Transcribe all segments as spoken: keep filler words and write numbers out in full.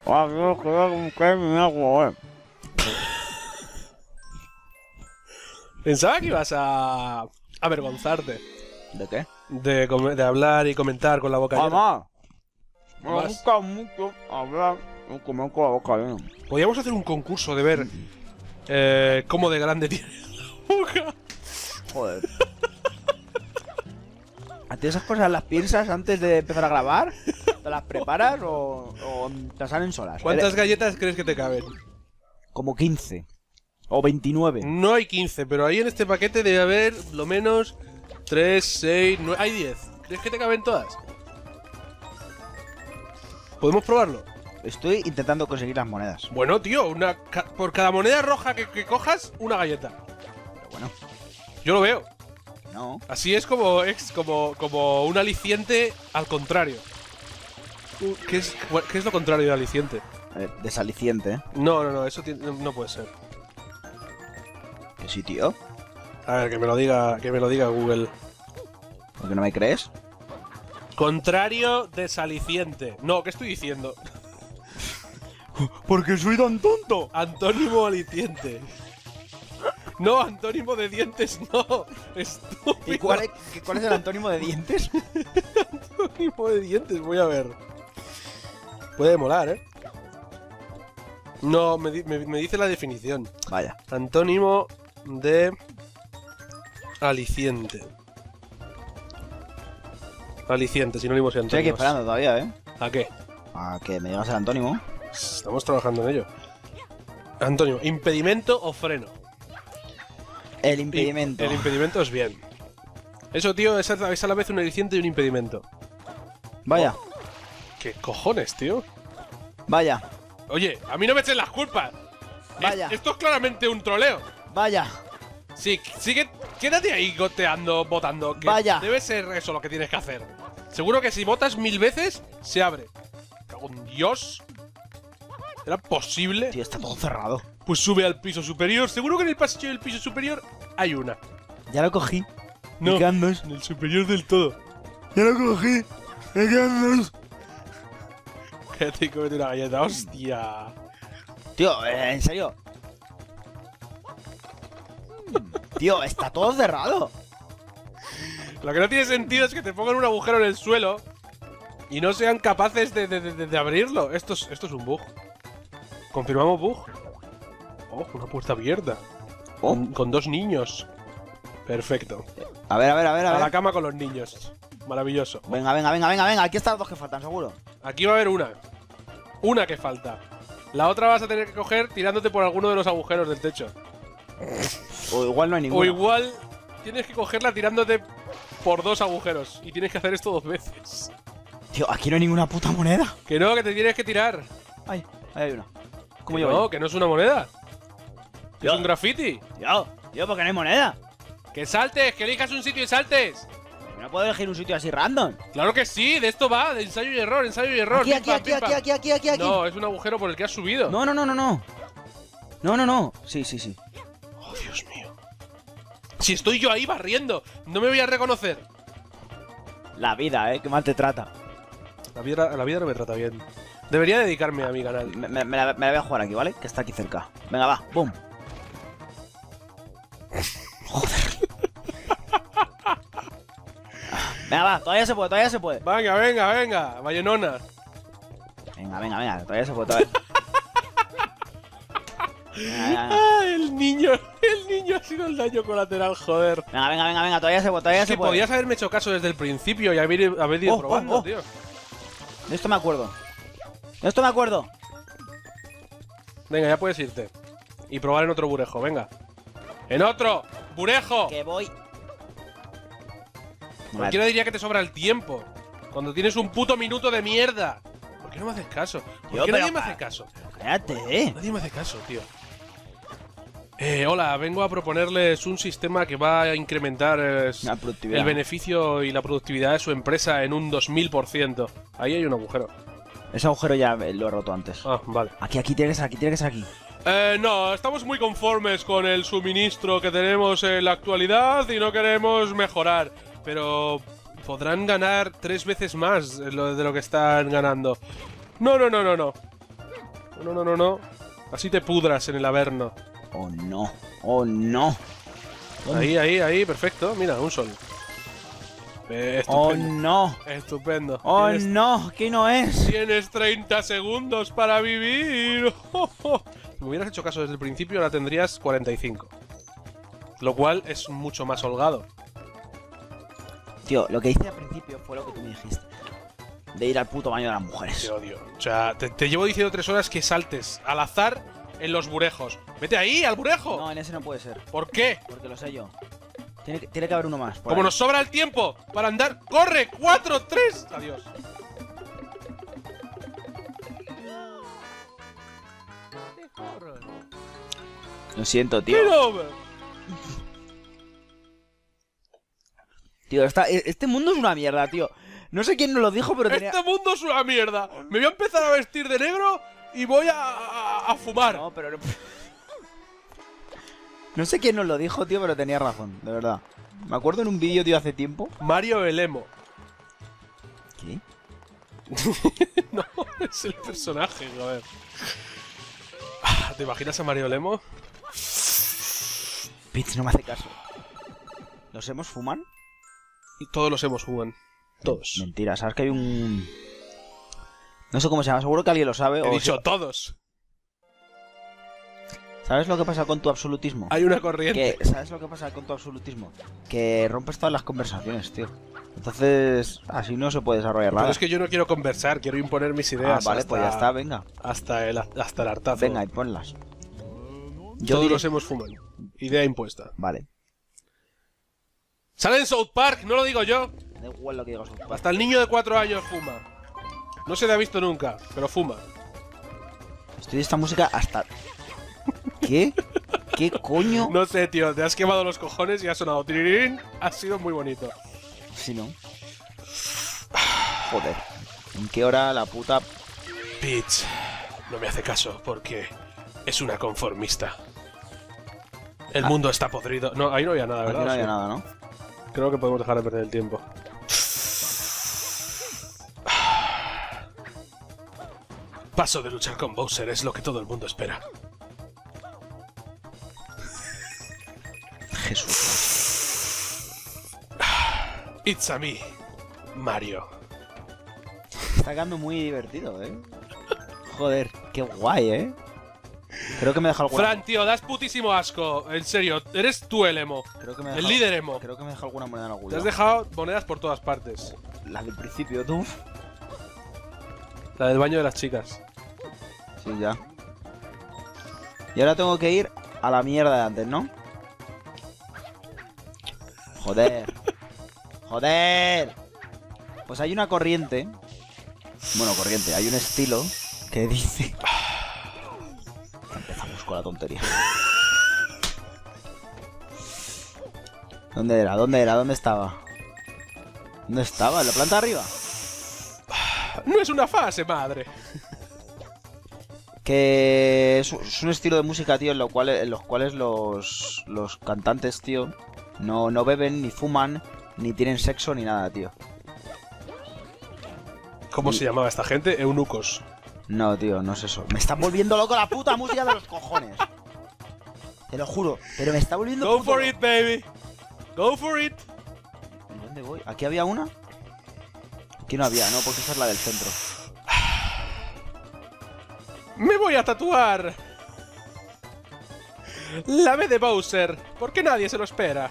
Ah, Dios, que que me hago, eh. Pensaba que ibas a avergonzarte ¿De qué? de, come- de hablar y comentar con la boca llena. Mamá, me Más. gusta mucho hablar y comer con la boca llena. Podríamos hacer un concurso de ver eh, cómo de grande tiene la boca. Joder. ¿A ti esas cosas las piensas antes de empezar a grabar? ¿Te las preparas o, o te salen solas? ¿Cuántas Eres- galletas crees que te caben? Como quince. O veintinueve. No hay quince, pero ahí en este paquete debe haber lo menos tres, seis, nueve... Hay diez. ¿Crees que te caben todas? ¿Podemos probarlo? Estoy intentando conseguir las monedas. Bueno, tío, una ca- por cada moneda roja que, que cojas, una galleta. Pero bueno, Yo lo veo. no. Así es como, ex, como, como un aliciente al contrario. Uh, ¿Qué es, ¿Qué es lo contrario de aliciente? Eh, desaliciente, ¿eh? No, no, no, eso tiene- no, no puede ser. Que sí, tío. A ver, que me lo diga, que me lo diga Google. ¿Por qué no me crees? Contrario desaliciente. No, ¿qué estoy diciendo? Porque soy tan tonto. Antónimo aliciente. No, antónimo de dientes, no. Estúpido. ¿Y cuál es, qué- cuál es el antónimo de dientes? Antónimo de dientes? Voy a ver. Puede molar, ¿eh? No, me, di- me- me dice la definición. Vaya. Antónimo de aliciente. Aliciente, sinónimos y Estoy aquí antónimos. esperando todavía, ¿eh? ¿A qué? A que me digas el antónimo. Estamos trabajando en ello. Antonio, ¿impedimento o freno? El impedimento. El impedimento es bien. Eso, tío, es a, es a la vez un aliciente y un impedimento. Vaya, ¿Qué cojones, tío? vaya, Oye, a mí no me echen las culpas. Es- Vaya. esto es claramente un troleo. vaya. Sí, sigue, quédate ahí goteando, votando. Que Vaya. Debe ser eso lo que tienes que hacer. Seguro que si votas mil veces, se abre. Cago en Dios. ¿Era posible? Tío, está todo cerrado. Pues sube al piso superior. Seguro que en el pasillo del piso superior hay una. Ya lo cogí. No, ¿Y qué andas? en el superior del todo. Ya lo cogí. ¿Y qué andas? Cállate y cómete una galleta, hostia. Tío, eh, en serio. Tío, está todo cerrado. Lo que no tiene sentido es que te pongan un agujero en el suelo y no sean capaces de, de- de- de abrirlo. Esto es, esto es un bug. ¿Confirmamos bug? Oh, una puerta abierta. Oh. Con, con dos niños. Perfecto. A ver, a ver, a ver, A a la ver. cama con los niños. Maravilloso. Venga, venga, venga, venga, venga. Aquí están los dos que faltan, seguro. Aquí va a haber una. Una que falta. La otra vas a tener que coger tirándote por alguno de los agujeros del techo. O igual no hay O ninguno. igual tienes que cogerla tirándote por dos agujeros. Y tienes que hacer esto dos veces. Tío, aquí no hay ninguna puta moneda. Que no, que te tienes que tirar. Ay, ahí hay una. ¿Cómo Que llevo no, que no es una moneda. Tío. Es un graffiti. Tío, tío, porque no hay moneda. Que saltes, que elijas un sitio y saltes. No puedo elegir un sitio así random. Claro que sí, de esto va, de ensayo y error, ensayo y error. Aquí, pim, aquí, pam, aquí, pim, aquí, pam. aquí, aquí, aquí, aquí. No, es un agujero por el que has subido. No, no, no, no, no. No, no, no. Sí, sí, sí. Oh, Dios mío. Si estoy yo ahí barriendo, no me voy a reconocer. La vida, eh, que mal te trata. La vida, la vida no me trata bien. Debería dedicarme a mi canal. Me, me- me la, me la voy a jugar aquí, ¿vale? Que está aquí cerca. Venga, va, boom. Joder. Venga, va, todavía se puede, todavía se puede. Venga, venga, venga, Vallenona. Venga, venga, venga, todavía se puede, todavía. Venga, venga, venga. Ah, el niño, el niño ha sido el daño colateral, joder. Venga, venga, venga, venga, todavía se puede, todavía Es se que puede. podías haberme hecho caso desde el principio y haber, haber ido Oh, oh, probando, oh. tío. De esto me acuerdo. De esto me acuerdo. Venga, ya puedes irte. Y probar en otro burejo, venga. ¡En otro! ¡Burejo! Que voy. Cualquiera diría que te sobra el tiempo. Cuando tienes un puto minuto de mierda. ¿Por qué no me haces caso? ¿Por Tío, qué pero nadie me pa- hace caso? Cállate, eh. Nadie me hace caso, tío. Eh, hola, vengo a proponerles un sistema que va a incrementar eh, La productividad. el beneficio y la productividad de su empresa en un dos mil por ciento. Ahí hay un agujero. Ese agujero ya eh, lo he roto antes. Ah, vale. Aquí, aquí tiene que ser aquí, tiene que ser aquí. Eh, no, estamos muy conformes con el suministro que tenemos en la actualidad y no queremos mejorar. Pero podrán ganar tres veces más de lo, de lo que están ganando. No, no, no, no, no. No, no, no, no. Así te pudras en el Averno. Oh, no. Oh, no. Ahí, ahí, ahí, perfecto. Mira, un sol. Eh, Oh, estupendo. no. Estupendo. Oh, Tienes, no. ¿Qué no es? tienes treinta segundos para vivir. Si me hubieras hecho caso desde el principio, ahora tendrías cuarenta y cinco. Lo cual es mucho más holgado. Tío, lo que hice al principio fue lo que tú me dijiste. De ir al puto baño de las mujeres. Te odio. O sea, te, te llevo diciendo tres horas que saltes al azar en los burejos. ¡Vete ahí, al burejo! No, en ese no puede ser. ¿Por qué? Porque lo sé yo. Tiene que, tiene que haber uno más. por Como ahí. nos sobra el tiempo para andar. ¡Corre! ¡Cuatro, tres! Adiós. Lo siento, tío. Get over. Tío, esta- este mundo es una mierda, tío. No sé quién nos lo dijo, pero tenía... Este mundo es una mierda. Me voy a empezar a vestir de negro y voy a, a, a fumar. No, pero... No sé quién nos lo dijo, tío, pero tenía razón, de verdad. Me acuerdo en un vídeo, tío, hace tiempo. Mario el emo. ¿Qué? No, es el personaje, joder. ¿Te imaginas a Mario el emo? Pitch, no me hace caso. ¿Los hemos fuman? Todos los emos jugan. Todos. Mentira, ¿sabes que hay un...? No sé cómo se llama, seguro que alguien lo sabe. He o dicho si- todos. ¿Sabes lo que pasa con tu absolutismo? Hay una corriente. Que, ¿Sabes lo que pasa con tu absolutismo? Que rompes todas las conversaciones, tío. Entonces, así no se puede desarrollar Pero nada. es que yo no quiero conversar, quiero imponer mis Ah, ideas. vale, hasta, pues ya está, venga. Hasta el, hasta el hartazo. Venga, y ponlas. Yo Todos diré... los hemos fumado. Idea impuesta. Vale. Sale en South Park, no lo digo yo. Da igual lo que digas. Hasta el niño de cuatro años fuma. No se le ha visto nunca, pero fuma. Estoy de esta música hasta... ¿Qué? ¿Qué coño? No sé, tío, te has quemado los cojones y ha sonado tirirín. Ha sido muy bonito. Si no. Joder. ¿En qué hora la puta... Peach no me hace caso porque es una conformista. El Ah. mundo está podrido. No, ahí no había nada, Aquí ¿verdad? no había Sí. nada, ¿no? Creo que podemos dejar de perder el tiempo. Paso de luchar con Bowser es lo que todo el mundo espera. Jesús. It's a me, Mario. Está quedando muy divertido, ¿eh? Joder, qué guay, ¿eh? Creo que me deja alguna... Fran, tío, das putísimo asco. En serio, eres tú el emo. Creo que me El deja- líder emo. Creo que me deja alguna moneda en algún Te has lado. dejado monedas por todas partes. La del principio, tú. La del baño de las chicas. Sí, ya. Y ahora tengo que ir a la mierda de antes, ¿no? Joder. Joder. Pues hay una corriente. Bueno, corriente. Hay un estilo que dice... Empezamos con la tontería. ¿Dónde era? ¿Dónde era? ¿Dónde estaba? ¿Dónde estaba? ¿En la planta de arriba? No es una fase, madre. Que es, es un estilo de música, tío, en, lo cual, en los cuales los, los cantantes, tío, no, no beben, ni fuman, ni tienen sexo, ni nada, tío. ¿Cómo Y- se llamaba esta gente? Eunucos. No, tío, no es eso. Me está volviendo loco la puta música de los cojones. Te lo juro, pero me está volviendo Go puto for loco. it, baby. Go for it. ¿Y dónde voy? ¿Aquí había una? Aquí no había, no, porque esa es la del centro. Me voy a tatuar. La B de Bowser. Porque nadie se lo espera.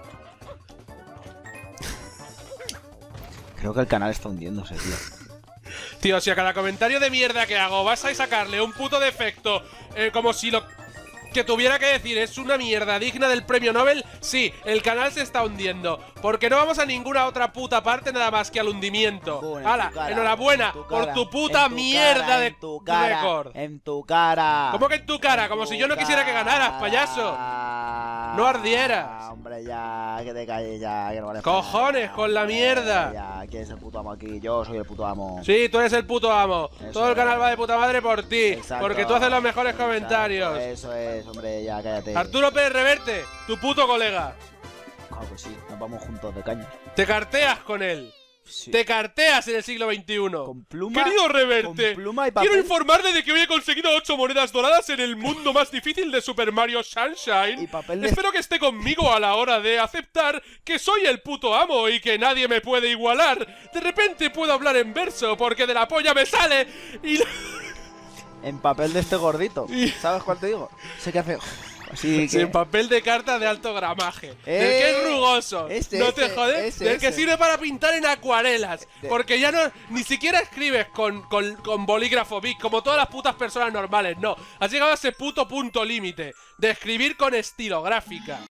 Creo que el canal está hundiéndose, tío. Tío, si a cada comentario de mierda que hago vas a sacarle un puto defecto, eh, como si lo que tuviera que decir es una mierda digna del premio Nobel, sí, el canal se está hundiendo. Porque no vamos a ninguna otra puta parte nada más que al hundimiento. Boom, en ¡Hala! tu cara, Enhorabuena en tu por cara, tu puta en tu mierda cara, de en tu cara, récord. En tu cara. ¿Cómo que en tu cara? En Como tu si yo no quisiera que ganaras, payaso. No ardieras. Hombre, ya, que te calles ya, que no vale Cojones, para con la nada, mierda. Ya, ¿quién es el puto amo aquí? Yo soy el puto amo. Sí, tú eres el puto amo. Eso Todo el es. canal va de puta madre por ti. Exacto. Porque tú haces los mejores Exacto, comentarios. Eso es, hombre, ya, cállate. Arturo Pérez Reverte, tu puto colega. Ah, pues sí, nos vamos juntos de caña. Te carteas con él. Sí. Te carteas en el siglo veintiuno. Con pluma, Querido Reverte, con pluma y papel. quiero informarle de que hoy he conseguido ocho monedas doradas en el mundo más difícil de Super Mario Sunshine. Y papel de... Espero que esté conmigo a la hora de aceptar que soy el puto amo y que nadie me puede igualar. De repente puedo hablar en verso porque de la polla me sale y... En papel de este gordito. Y- ¿Sabes cuál te digo? Sé que hace... Así Sí, que... en papel de carta de alto gramaje. Eh, del que es rugoso. ese, no te ese, jodes. ese, del que ese. sirve para pintar en acuarelas. De- Porque ya no. Ni siquiera escribes con, con, con bolígrafo Bic, como todas las putas personas normales. No. Has llegado a ese puto punto límite de escribir con estilográfica.